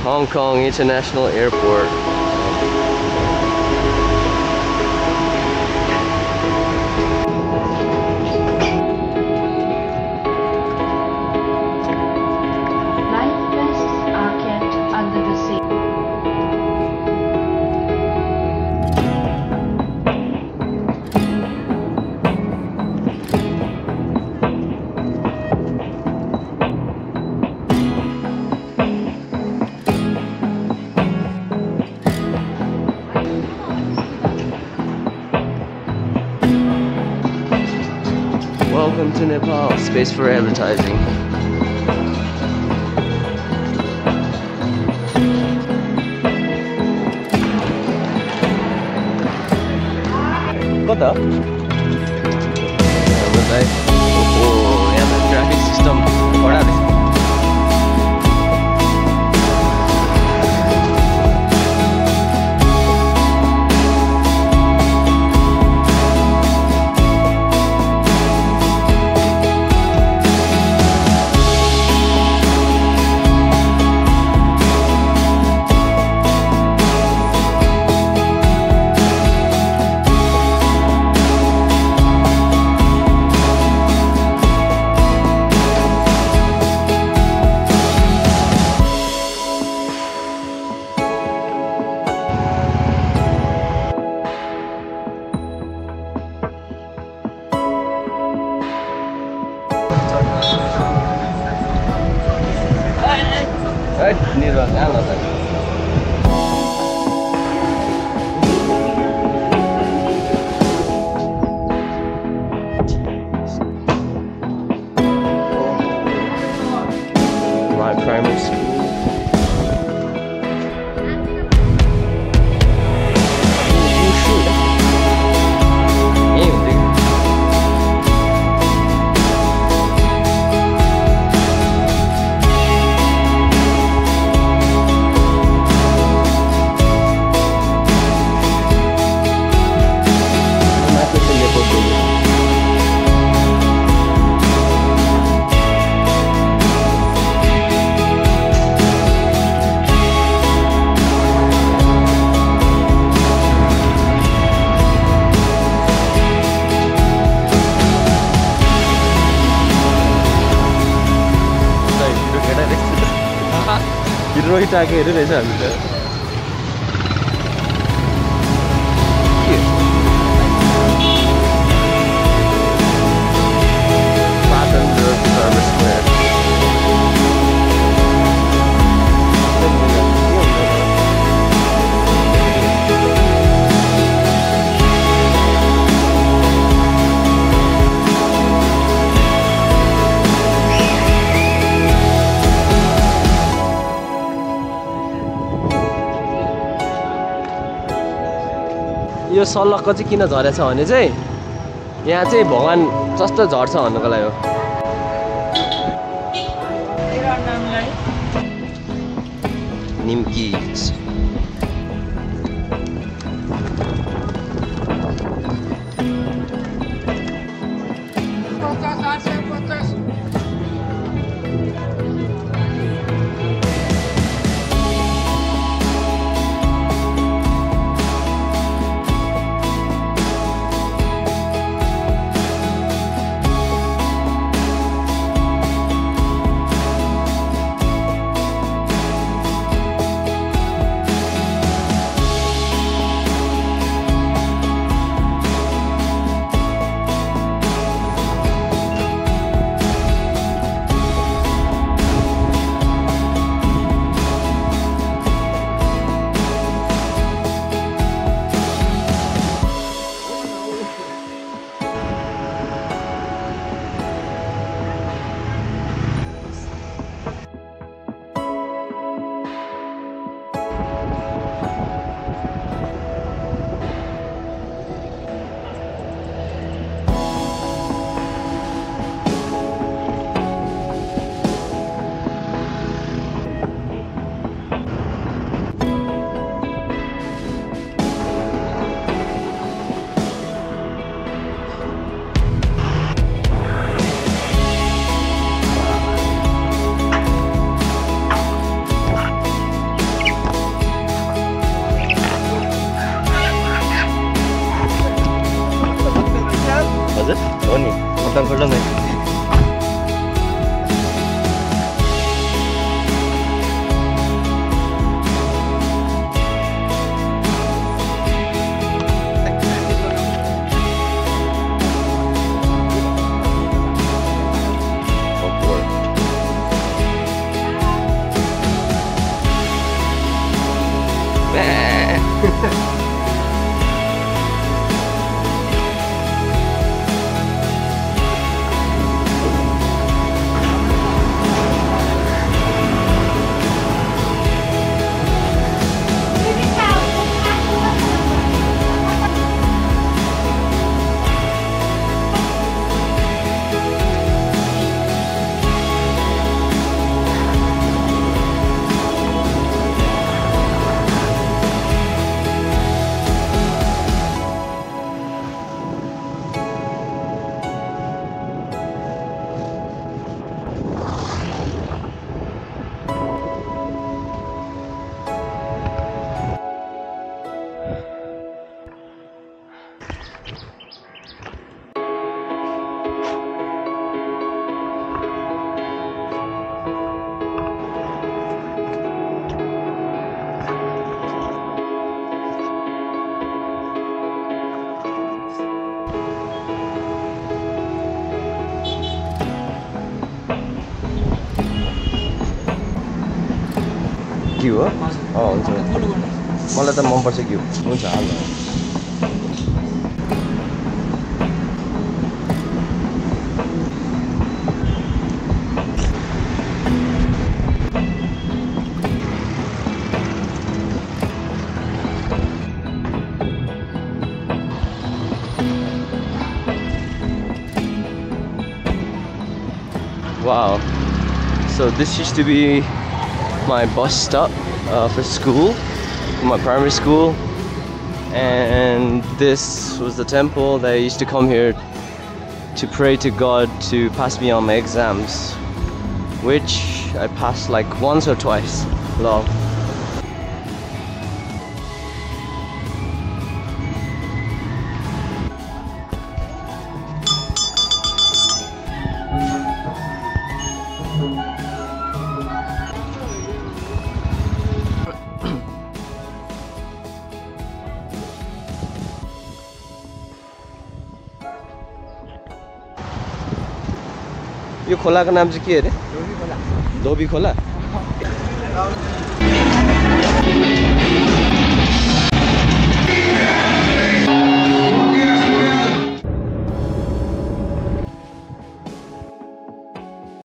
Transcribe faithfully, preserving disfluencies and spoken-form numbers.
Hong Kong International Airport. Life vests are kept under the sea. Welcome to Nepal, space for advertising. कता? हाम्रो भाइ ओहो यहाँ त ट्राफिक सिस्टम कडा रहेछ। Hey, neither one. My primary school. Rohit आके हेरिरहेछ हामी त यो सल्लकको चाहिँ किन झरेछ भने चाहिँ यहाँ चाहिँ भगवान जस्तो झर्छ भन्नुको लागि हो। निम्की बोलूँगा घिउ हो? अँ हुन्छ मलाई त मनपर्छ घिउ हुन्छ हाल्नु Wow, so this used to be my bus stop uh, for school, for my primary school, and this was the temple that I used to come here to pray to God to pass me on my exams, which I passed like once or twice. Lol. यो खोलाको नाम चाहिँ के अरे? धोबी खोला। धोबी खोला?